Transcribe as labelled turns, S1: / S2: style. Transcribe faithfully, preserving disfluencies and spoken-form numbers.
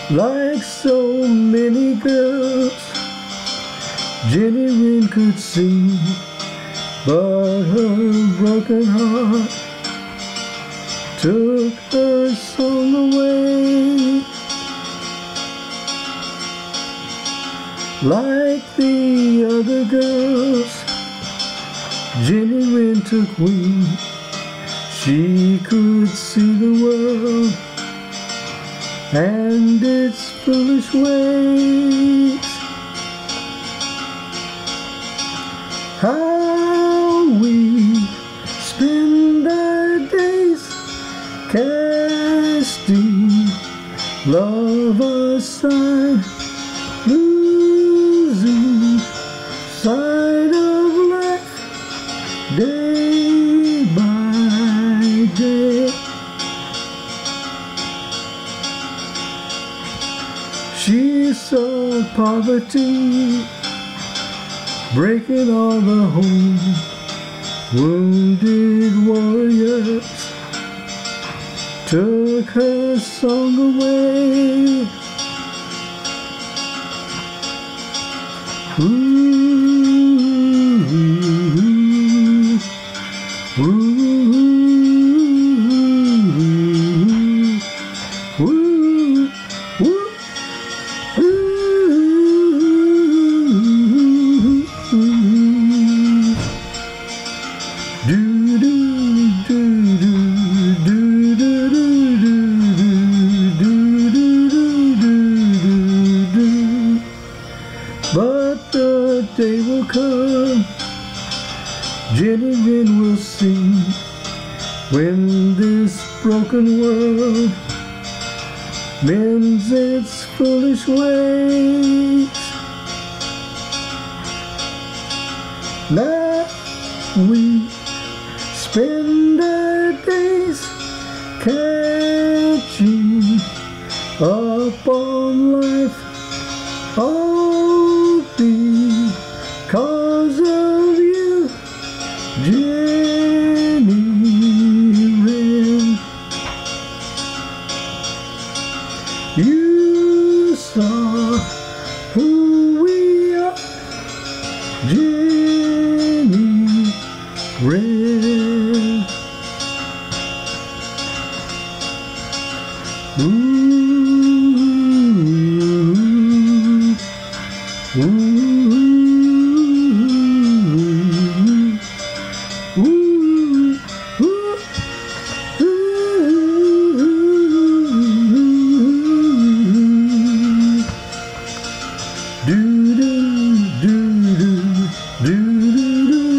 S1: Like so many girls, Jenny Wren could sing, but her broken heart took her song away. Like the other girls, Jenny Wren took wing. She could see the world and its foolish ways. How we spend our days casting love aside, losing sight of life day by day. She saw poverty breaking all the home, wounded warriors took her song away. Ooh, ooh, ooh, ooh, ooh. Do do do do do do do do do do do. But the day will come, Jenny Wren will sing, when this broken world mends its foolish ways. Now we spend our days catching up on life, all because of you, Jenny Wren. You saw who we are, Jenny Wren. Ooh, ooh, ooh, ooh, ooh. Do do do do do do do.